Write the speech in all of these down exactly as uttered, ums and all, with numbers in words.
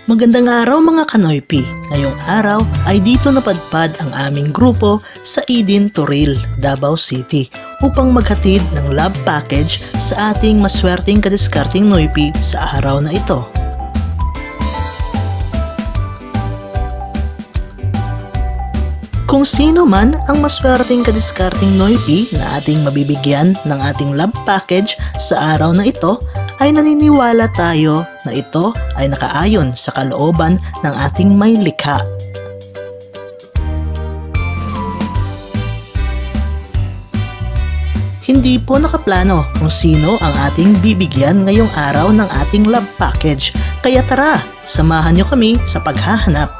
Magandang araw mga kanoypi! Ngayong araw ay dito napadpad ang aming grupo sa Eden, Toril, Davao City upang maghatid ng love package sa ating maswerteng kadiskarteng noypi sa araw na ito. Kung sino man ang maswerteng kadiskarteng noypi na ating mabibigyan ng ating love package sa araw na ito, ay naniniwala tayo na ito ay nakaayon sa kalooban ng ating may likha. Hindi po nakaplano kung sino ang ating bibigyan ngayong araw ng ating love package, kaya tara, samahan nyo kami sa paghahanap.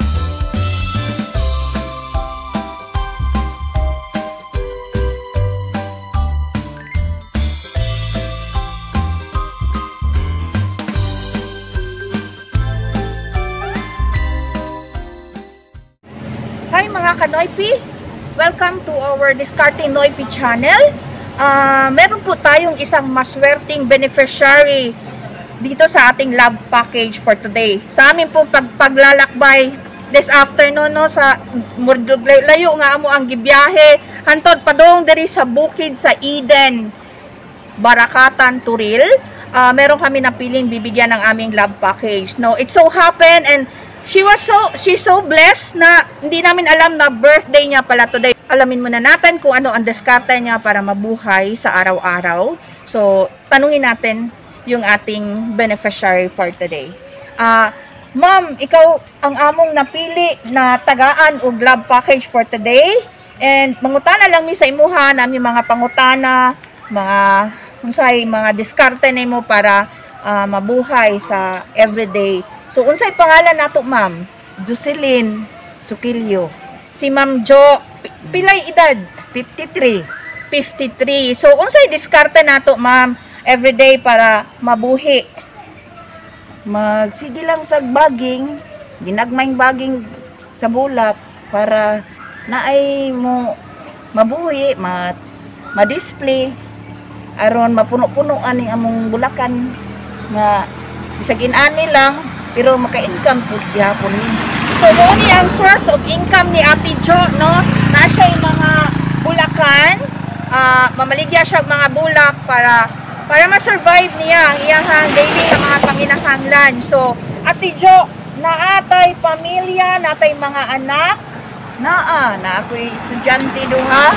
Hi mga kanoypi! Welcome to our Discarding Noypi channel. Uh, meron po tayong isang maswerteng beneficiary dito sa ating love package for today. Sa amin po pag paglalakbay this afternoon, no, sa layo nga amo ang gibiyahe hantod padong diri sa bukid sa Eden, Barakatan, Toril. Uh, meron kami napiling bibigyan ng aming love package. No, it so happened and She was so, she's so blessed na hindi namin alam na birthday niya pala today. Alamin muna natin kung ano ang diskarte niya para mabuhay sa araw-araw. So, tanungin natin yung ating beneficiary for today. Uh, Ma'am, ikaw ang among napili na tagaan og love package for today. And mangutana lang mi sa imuha namin mga pangutana, mga unsay mga diskarte nimo para uh, mabuhay sa everyday. So, unsay pangalan nato, ma'am? Jocelyn Sukilyo. Si Ma'am Jo, pilay edad? fifty-three. fifty-three. So, unsay diskarte nato, ma'am, everyday para mabuhi? Magsige lang sa baging, ginagmayng baging sa bulak para naay mo mabuhi, ma ma-display aron mapuno-puno ani among bulakan nga bisag inani lang pero maka-income po gihapon ni. So, mo ni ang source of income ni Ate Jo, no? Na siya yung mga bulakan, uh, mamaligya siya mga bulak para para ma-survive niya ang iyahang daily na mga panginahanglan. So, Ate Jo, naatay pamilya, naatay mga anak, Naa, na ako'y estudyante duha,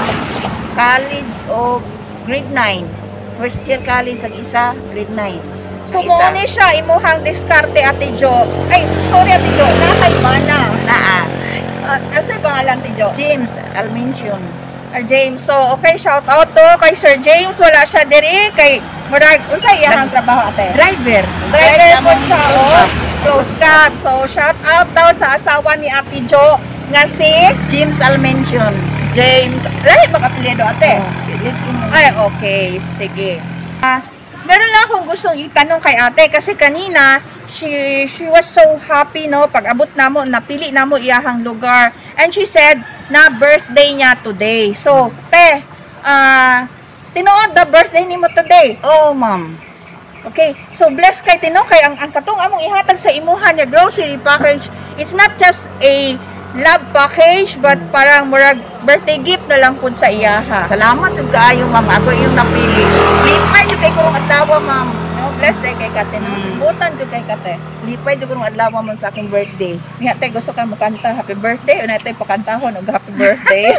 college o grade nine. First year college ang isa, grade nine. So, mo ni siya imuhang diskarte, Ate Jo. Ay, sorry Ate Jo, nakay mana. Naa. Uh, ano sa'yo pangalan, Ate Jo? James Almension. Uh, James. So, okay, shout out to kay Sir James. Wala siya diri kay Murag. Unsay iyang trabaho, Ate? Driver. Driver po siya, oh. Close cab. So, shout out daw sa asawa ni Ate Jo nga si James Almension. James. Lahat mag-apelyido, Ate? Oh, ay, okay. Sige. Ah, uh, meron lang akong gustong itanong kay ate kasi kanina she she was so happy, no, pag abot namo napili namo iyahang lugar and she said na birthday niya today. So te, ah uh, tinuod the birthday nimo today? Oh ma'am. Okay, so bless kay tino kay ang ang katong among ihatag sa imuhan nga grocery package, it's not just a love package but parang murag birthday gift na lang pud sa iyaha. Salamat jud kaayo ma'am, ako yung napili. Lipay jud kay kurong adlaw ma'am. No, bless day kay kate. Mm. Butan jud kay kate. Lipay jud kurong adlaw ma'am sa aking birthday. Nga tay gusto kay makanta happy birthday o natay pakantahon og happy birthday.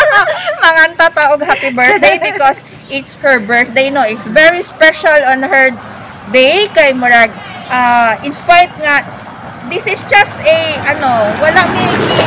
Manganta ta og happy birthday because it's her birthday, no. It's very special on her day kay murag uh, in spite nga this is just a ano, wala mi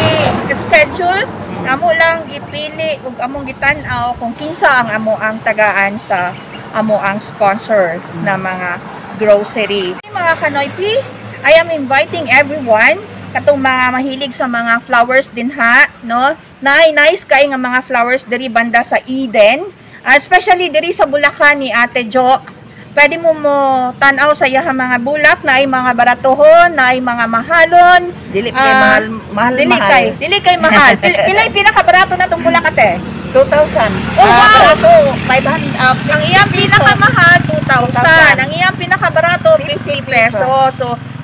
schedule, amo lang gipili ug among gitan-aw kung kinsa ang amo ang tagaan sa amo ang sponsor na mga grocery. Mga kanoypi, I am inviting everyone katong mga mahilig sa mga flowers din ha, no? Nay nice kay nga mga flowers diri banda sa Eden, uh, especially diri sa Bulacan ni Ate Jo. Pwede mo mo tanaw sa iya mga bulak na ay mga baratuhon, na ay mga mahalon. Dili kay uh, mahal, mahal, dili mahal. Kay, dili kay mahal. Pila yung pinakabarato na itong bulak, ate? two thousand. Oh, wow! Uh, barato, five hundred. Uh, ang iyang pinakamahal, two thousand. Ang iyang pinakabarato, fifty pesos. So,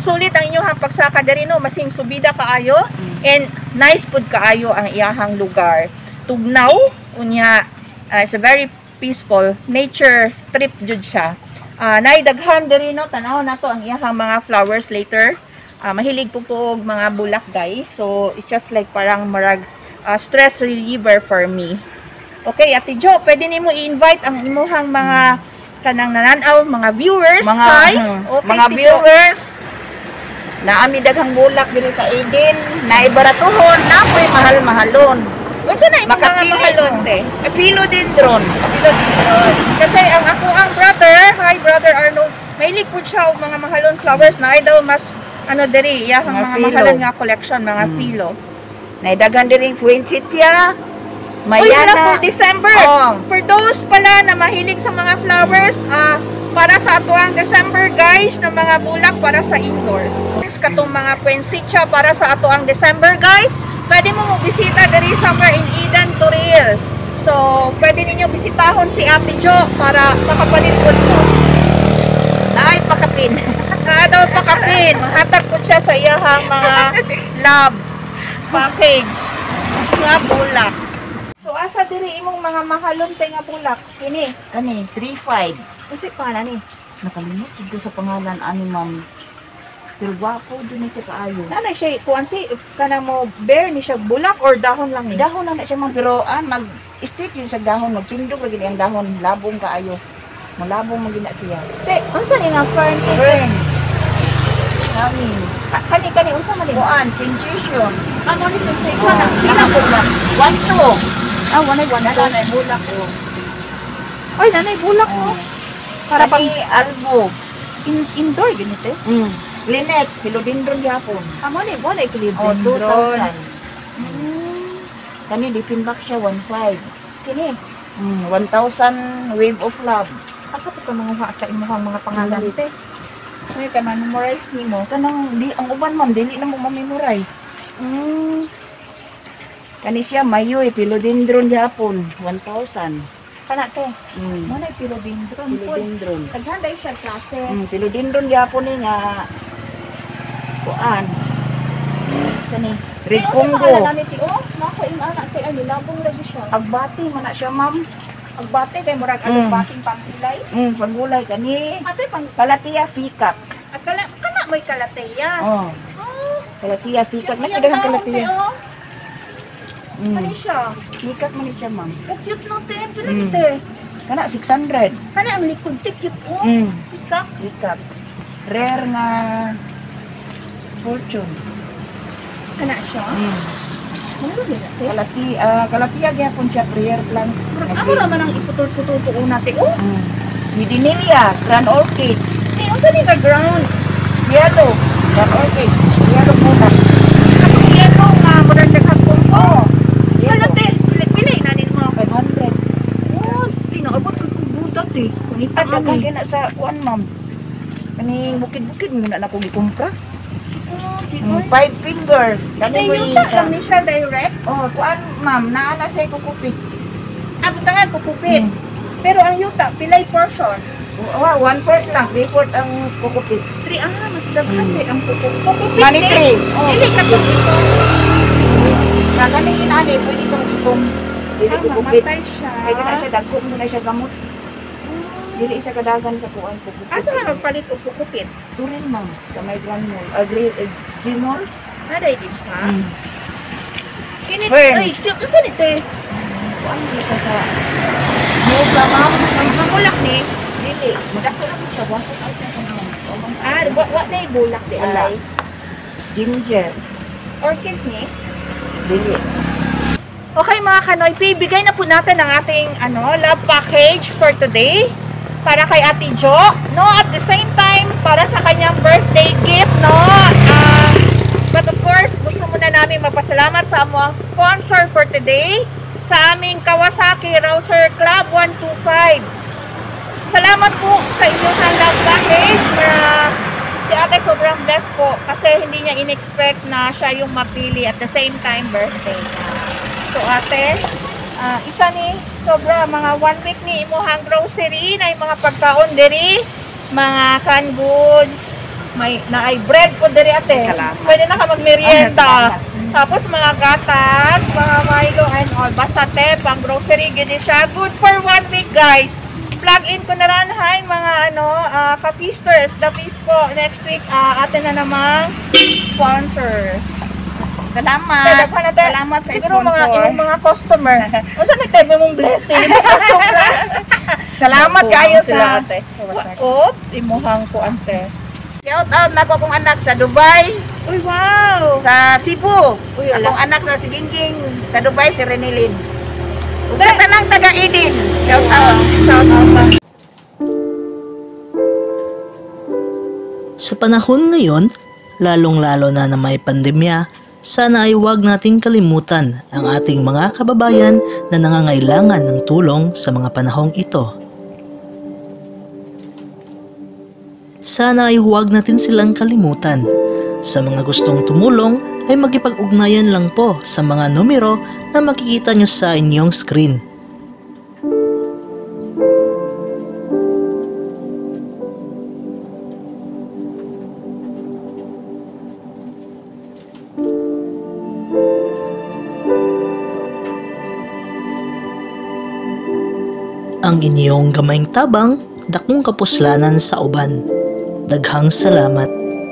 sulit ang inyong pagsaka diri no, masing subida kaayo and nice pud kaayo ang iyahang lugar. Tugnaw unya, uh, it's a very peaceful nature trip jud siya. Uh, naidaghan diri no, tanaw nato ang iyahang mga flowers later. Uh, mahilig po po og mga bulak guys. So it's just like parang marag uh, stress reliever for me. Okay, Ate Jo, pwede nimo i-invite ang imuhang mga kanang nananaw, mga viewers. Mga, Hi. hmm, Okay, mga Ate Jo. viewers, naami daghang bulak diri sa Eden, naibaratuhon, napoy mahal-mahalon. Unsa na imong mga Makapili mahalon te? Philodendron. Philodendron. Kasi ang ako ang brother, hi brother Arnold, mahilig po siya og mga mahalon flowers na ay daw mas ano diri, iyang Mga mga, philo. mahalon nga collection, mga Hmm. philo. Naidagan diri Fuensitia, Uy, Mayana. wala for December. Oh. For those pala na mahilig sa mga flowers, ah para sa ato ang December guys, na mga bulak para sa indoor. Katong mga poinsettia para sa ato ang December guys, pwede mo mo bisita diri somewhere in Eden, Toril. So, pwede ninyo bisitahon si Ate Jo para makapalipod mo. Naay pakapin. Kaya daw pakapin, mahatag po siya sa iyahang mga love package nga bulak. So, asa diri imong mga mahalon tay nga bulak? Kini. Kani three five. Unsa pa ni? Nakalimot ko sa pangalan ani Ma'am. Pero gwapo din siya kaayo. Nanay siya, kuan si, kana mo bear ni siya bulak or dahon lang ni? Dahon na na siya Ma'am, pero ah, mag-stick yun sa dahon, magtindog lagi ang dahon, labong kaayo. Malabong magina siya. Te, unsa ni nga fern? Fern. Kani. Kani, kani, unsa man ni? Kuan, sensation. Ano ni sa say? Oh, Kana, pila po na. One, two. ah, wanay, wanay. Nanay, bulak ko. Ay, nanay, bulak mo. Para pang Kani, albo. in, indoor, ganito. Mm. Linet, philodendron yapon. Amo ni, wanay, kilid. Oh, two thousand. Hmm. Kani, difinback siya, one five. Kini, Mm, one thousand wave of love. asa po ka mga sa imuhang mga pangalan, te? May ka memorize ni mo. Kanang, di, ang uban ma'am, dili na mo ma-memorize. Hmm. Kani siya, mayoy, philodendron yapon, one thousand. Kana, te. Mm. Wanay, philodendron. Philodendron. Naghanday siya klase. Mm, philodendron yapon ni nga. Kuan. Sani, red Congo. Pangalan ni ti, oh, nako ing anak te, ay labong lagi siya. Agbati man na siya ma'am. Agbate kay murag Mm. adong bating pampilay. Mm, pagulay kani. Ate pang Kalatia fikat. at kala kana may kalateya. Oh, Oh, kalatia fikat. yung Nga daghang daon, kalatia. te, oh. Mm. Ano siya? Fikat man ni siya ma'am. Oh, cute no te. Pila Mm. ni te. Kana six hundred. Kana ang likod te cute oh. Mm. Ika. Fikat. Rare nga fortune. Kana siya. Mm. Ano ba nila te? Kalati, ah, kalatia gyapon siya prayer plan. Murag amo naman ang iputol-putol ko una te. Oh, Mm. Midinilia, Grand Orchids. eh unsa ni ka ground? Yellow, Grand Orchids. Yellow muna. Katong yellow nga murag daghapon ko. Oh, Kala te, pili nanin mo. five hundred. Oh, tinaabot ko kung budak te. Kunita At daghang kami. kina sa kuan ma'am. Kaning bukid-bukid muna na akong ikumpra. Oh, di Mm, ba? five fingers. Kani Kaya mo yung isa. lang ni siya direct. Oh, kuan ma'am, naa na siya kukupit. Abutangan ko kupit. Mm. Pero ang yuta, pilay portion. Oh, one fourth lang, three fourth ang kukupit. Three, ah, mas daghan Mm. eh, ang pupuk. Pupupit Money eh. tree. Oh. Dili ka po ito. Sa kaning inani, pwede itong itong dili Ah, kukupit. mamatay siya. Kaya kana siya dagko mo na siya gamot. Dili isa kadagan sa kuan kukupit. Asa ka magpalit o pupupit? Turin ma'am, sa may grand mall. Agri, uh, G-mall. Naday din ha? Mm. Kinit, Fern. ay, cute. Ang sanit eh. Kuan di siya sa Yoga ma'am. Ang pangulak ni. Dili, madako lang siya. One foot out na siya ma'am. O, ma'am. Ah, what, what na bulak di Wala. ay? Ginger. Orchids ni? Dili. Okay mga Kanoy P, bigay na po natin ang ating ano, love package for today para kay Ate Jo, no? At the same time, para sa kanyang birthday gift, no? Uh, but of course, gusto muna namin magpasalamat sa among sponsor for today, sa aming Kawasaki Rouser Club one two five. Salamat po sa inyong love package na si Ate sobrang blessed po kasi hindi niya in-expect na siya yung mapili at the same time birthday niya. So ate, uh, isa ni sobra mga one week ni imuhang grocery na yung mga pagkaon diri, mga canned goods, may na ay bread po diri ate. Salamat. Pwede na ka magmerienda. Ah, salamat. Tapos mga gatas, mga Milo and all. Basta te, pang grocery gini siya. Good for one week guys. Plug in ko na rin hi mga ano, uh, ka-feasters. The feast po next week uh, atin na namang sponsor. Salamat. Salamat, natin. Salamat sa Siguro sponsor. mga imong mga customer. Unsa nagtebe mong blessing? Sobra. Salamat kayo sa ate. Oop, imuhang ko ante. Shout out na ko akong anak sa Dubai, Uy, wow. sa Cebu. Uy, Akong ala. anak na si Gingging sa Dubai, si Renilyn. Ug sa tanang taga-Idin. Shout out. Shout out na. Sa panahon ngayon, lalong-lalo na na may pandemya, sana ay huwag nating kalimutan ang ating mga kababayan na nangangailangan ng tulong sa mga panahong ito. Sana ay huwag natin silang kalimutan. Sa mga gustong tumulong ay magipag-ugnayan lang po sa mga numero na makikita nyo sa inyong screen. Ang inyong gamayng tabang, dakong kapuslanan sa uban. Daghang salamat.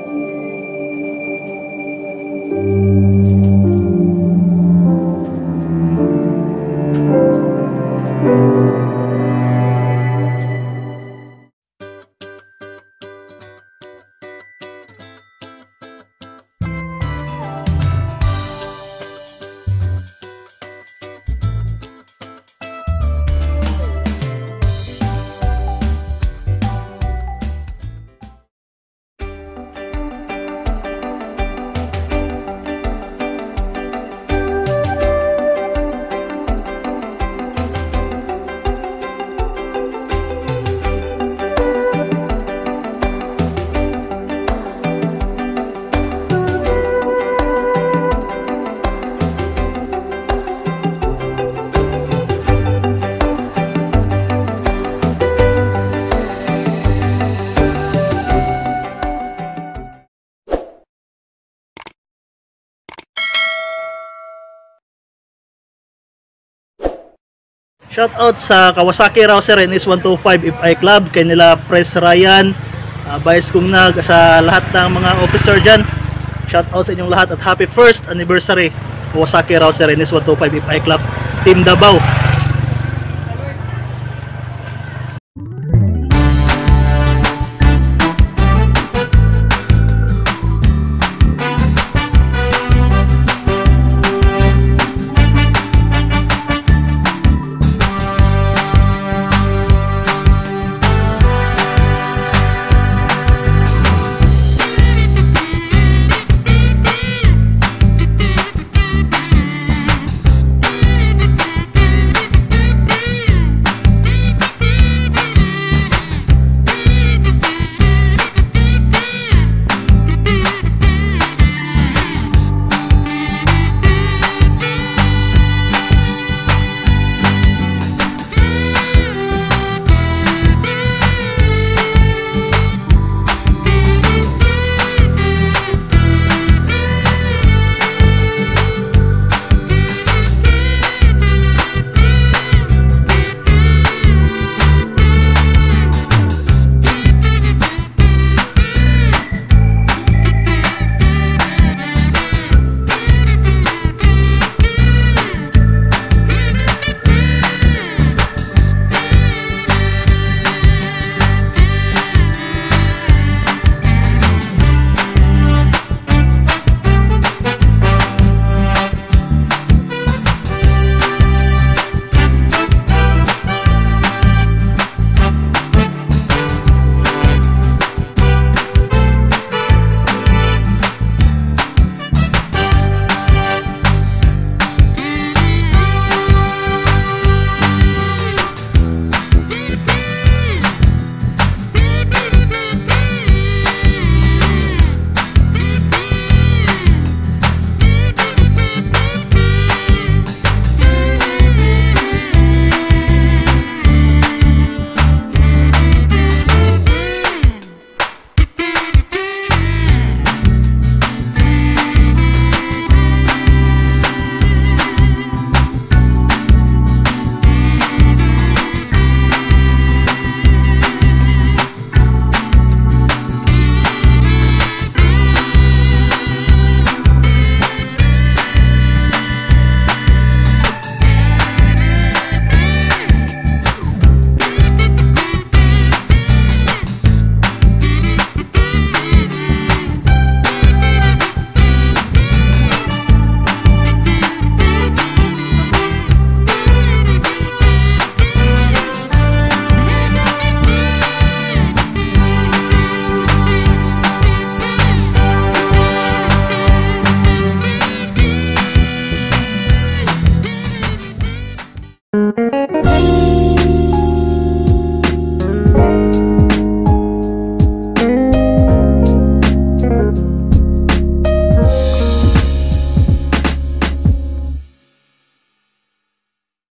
Shout out sa Kawasaki Rouser N S one twenty-five F I Club, kay nila Press Ryan, uh, Vice kong nag sa lahat ng mga officer dyan. Shout out sa inyong lahat at happy first anniversary Kawasaki Rouser N S one twenty-five F I Club Team Davao.